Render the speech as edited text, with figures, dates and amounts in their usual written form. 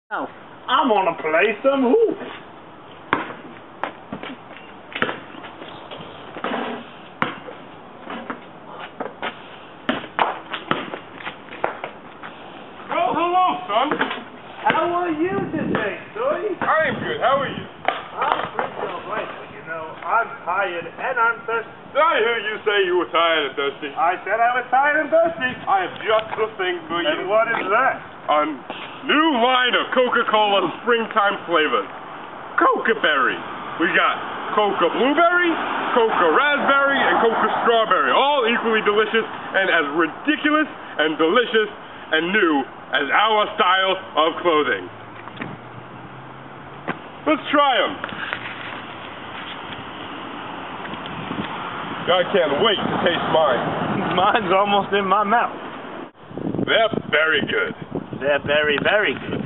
Now, I'm gonna play some hoops. Well, hello, son. How are you today, Soy? I am good. How are you? I'm pretty alright, but you know, I'm tired and I'm thirsty. Did I hear you say you were tired and thirsty? I said I was tired and thirsty. I have just the thing for you. And what is that? A new line of Coca-Cola springtime flavors. Coca Berry. We got Coca Blueberry, Coca Raspberry, and Coca Strawberry. All equally delicious and as ridiculous and delicious and new as our style of clothing. Let's try them. I can't wait to taste mine. Mine's almost in my mouth. They're very good. They're very, very good.